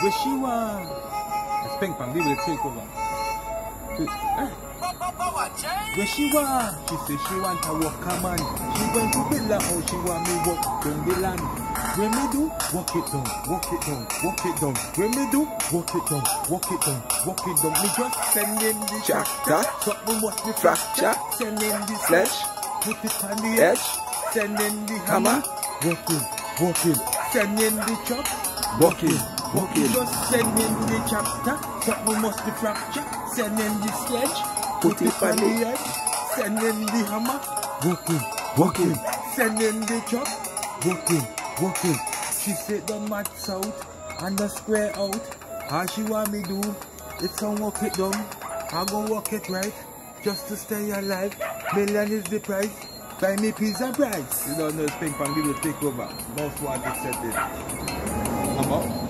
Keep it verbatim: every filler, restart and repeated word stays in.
Where she want? That's Peng Pang, they will take over. Where she want? She say she want to walk a man. She going to build a house, she want me walk down the land. When me do, walk it down, walk it down, walk it down. When me do, walk it down, walk it down, walk it down. Me just send in the tractor, so we must be fracture. Send in the sledge, put it on the edge. Send in the hammer, walk in, walk in. Send in the chop, walk in, walk in. Just send in the tractor, so we must be fracture. Send in the sledge, put it on the edge. Send in the hammer, walk in, walk in. Send in the chop, walk in. Walking, she said the maths out and the square out. All she want me do, it's on walk it down. I'm gonna walk it right, just to stay alive. Million is the price, buy me pizza price. You don't know, it's Peng Pang, we will take over. Most wanted said this. I'm out.